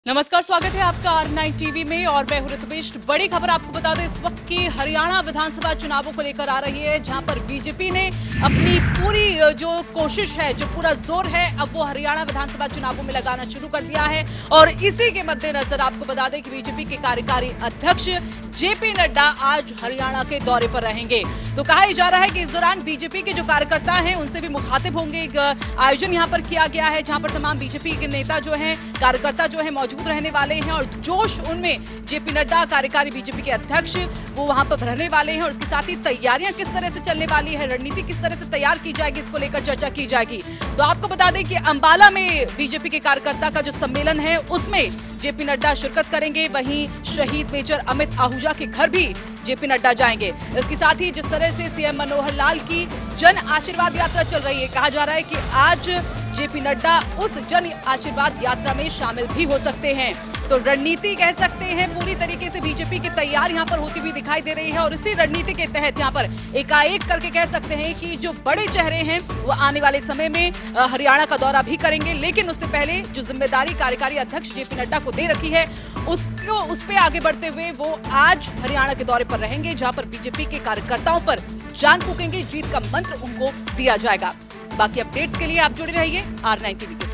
नमस्कार, स्वागत है आपका R9 टीवी में और मैं हूं ऋतुविष्ट। बड़ी खबर आपको बता दें, इस वक्त की हरियाणा विधानसभा चुनावों को लेकर आ रही है, जहां पर बीजेपी ने अपनी पूरी जो कोशिश है, जो पूरा जोर है, अब वो हरियाणा विधानसभा चुनावों में लगाना शुरू कर दिया है। और इसी के मद्देनजर आपको बता दें कि बीजेपी के कार्यकारी अध्यक्ष जेपी नड्डा आज हरियाणा के दौरे पर रहेंगे। तो कहा जा रहा है कि इस दौरान बीजेपी के जो कार्यकर्ता हैं उनसे भी मुखातिब होंगे। एक आयोजन यहाँ पर किया गया है, जहां पर तमाम बीजेपी के नेता जो हैं, कार्यकर्ता जो है मौजूद रहने वाले हैं और जोश उनमें जेपी नड्डा, कार्यकारी बीजेपी के अध्यक्ष, वो वहां पर रहने वाले हैं। और इसके साथ ही तैयारियां किस तरह से चलने वाली है, रणनीति किस तरह से तैयार की जाएगी, इसको लेकर चर्चा की जाएगी। तो आपको बता दें कि अंबाला में बीजेपी के कार्यकर्ता का जो सम्मेलन है उसमें जेपी नड्डा शिरकत करेंगे। वहीं शहीद मेजर अमित आहूजा के घर भी जेपी नड्डा जाएंगे। इसके साथ ही जिस तरह से सीएम मनोहर लाल की जन आशीर्वाद यात्रा चल रही है, कहा जा रहा है कि आज जेपी नड्डा उस जन आशीर्वाद यात्रा में शामिल भी हो सकते हैं। तो रणनीति कह सकते हैं पूरी तरीके से बीजेपी की तैयार यहां पर होती हुई दिखाई दे रही है। और इसी रणनीति के तहत यहां पर एकाएक करके कह सकते हैं कि जो बड़े चेहरे हैं वो आने वाले समय में हरियाणा का दौरा भी करेंगे। लेकिन उससे पहले जो जिम्मेदारी कार्यकारी अध्यक्ष जेपी नड्डा को दे रखी है उस पे आगे बढ़ते हुए वो आज हरियाणा के दौरे पर रहेंगे, जहां पर बीजेपी के कार्यकर्ताओं पर जान फूकेंगे, जीत का मंत्र उनको दिया जाएगा। बाकी अपडेट्स के लिए आप जुड़े रहिए R9 टीवी के साथ।